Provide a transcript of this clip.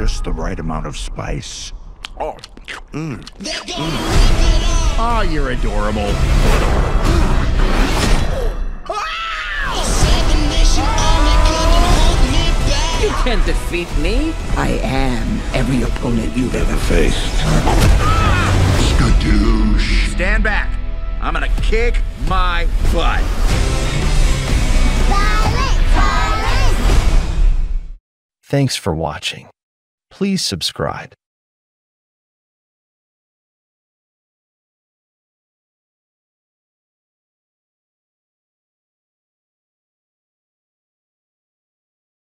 just the right amount of spice. Oh, Oh, you're adorable. You can't defeat me. I am every opponent you've ever faced. Skadoosh. Stand back. I'm gonna kick my butt. Thanks for watching. Please subscribe.